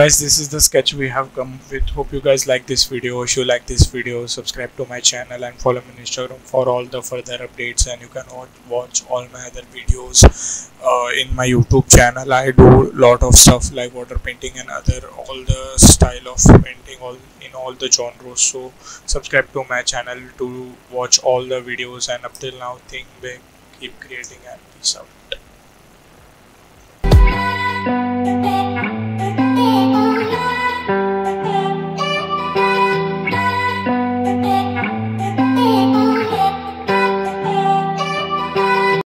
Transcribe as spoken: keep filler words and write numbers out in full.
guys, this is the sketch we have come with. Hope you guys like this video. If you like this video, subscribe to my channel and follow me on Instagram for all the further updates, and you can watch all my other videos uh, in my YouTube channel. I do lot of stuff like water painting and other all the style of painting all in all the genres. So subscribe to my channel to watch all the videos, and up till now think big, keep creating, and peace out.